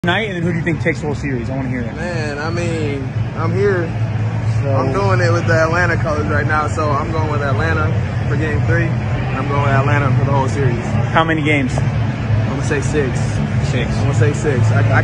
Tonight, and then who do you think takes the whole series? I want to hear that. Man, I mean, I'm here. I'm doing it with the Atlanta colors right now, so I'm going with Atlanta for Game 3. And I'm going with Atlanta for the whole series. How many games? I'm going to say 6. 6. I'm going to say 6.